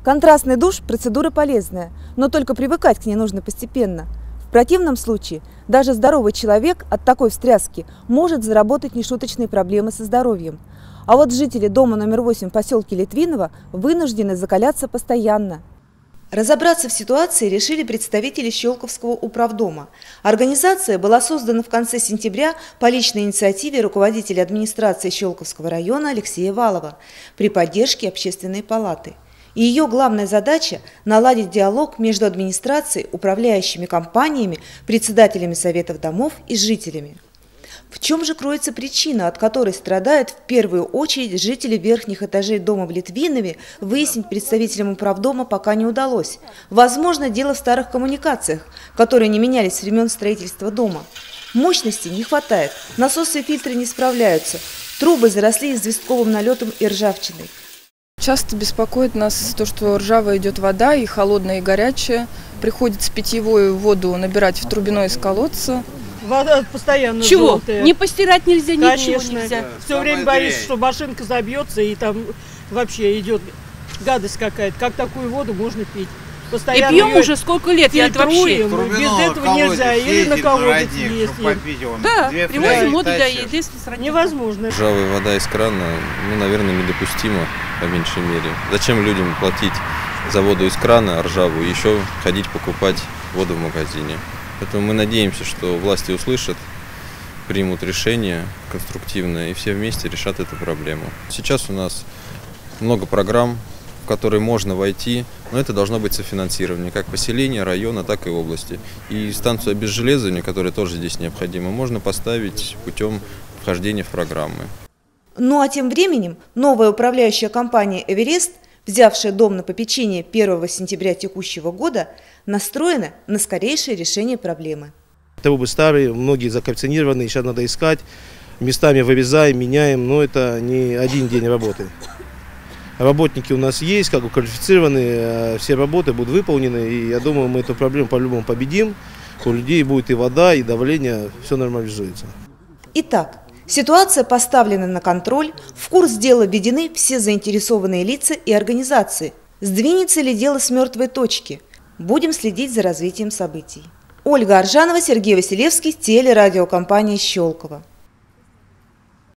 Контрастный душ – процедура полезная, но только привыкать к ней нужно постепенно. В противном случае даже здоровый человек от такой встряски может заработать нешуточные проблемы со здоровьем. А вот жители дома номер 8 в поселке Литвиново вынуждены закаляться постоянно. Разобраться в ситуации решили представители Щелковского управдома. Организация была создана в конце сентября по личной инициативе руководителя администрации Щелковского района Алексея Валова при поддержке Общественной палаты. И ее главная задача – наладить диалог между администрацией, управляющими компаниями, председателями советов домов и жителями. В чем же кроется причина, от которой страдают в первую очередь жители верхних этажей дома в Литвинове, выяснить представителям управдома пока не удалось. Возможно, дело в старых коммуникациях, которые не менялись с времен строительства дома. Мощности не хватает, насосы и фильтры не справляются, трубы заросли известковым налетом и ржавчиной. Часто беспокоит нас то, что ржавая идет вода, и холодная, и горячая. Приходится питьевую воду набирать в трубиной из колодца. Вода постоянно Чего? желтая. Не постирать нельзя, Конечно. ничего нельзя. Все время боишься, что машинка забьется, и там вообще идет гадость какая-то. Как такую воду можно пить? Постоянно и пьем уже сколько лет, я это вообще. Без этого нельзя. Или на колодец есть. Да, привозим воду для еды. Невозможно. Ржавая вода из крана, наверное, недопустимо, по меньшей мере. Зачем людям платить за воду из крана ржавую, еще ходить покупать воду в магазине? Поэтому мы надеемся, что власти услышат, примут решение конструктивное и все вместе решат эту проблему. Сейчас у нас много программ, в которые можно войти, но это должно быть софинансирование как поселения, района, так и области. И станцию обезжелезывания, которая тоже здесь необходима, можно поставить путем вхождения в программы. Ну а тем временем новая управляющая компания «Эверест», взявшая дом на попечение 1 сентября текущего года, настроена на скорейшее решение проблемы. Трубы старые, многие закальцинированные, сейчас надо искать, местами вырезаем, меняем, но это не один день работы. Работники у нас есть, как бы квалифицированные, все работы будут выполнены, и я думаю, мы эту проблему по-любому победим. У людей будет и вода, и давление, все нормализуется. Итак, ситуация поставлена на контроль, в курс дела введены все заинтересованные лица и организации. Сдвинется ли дело с мертвой точки? Будем следить за развитием событий. Ольга Аржанова, Сергей Василевский, телерадиокомпания «Щелково».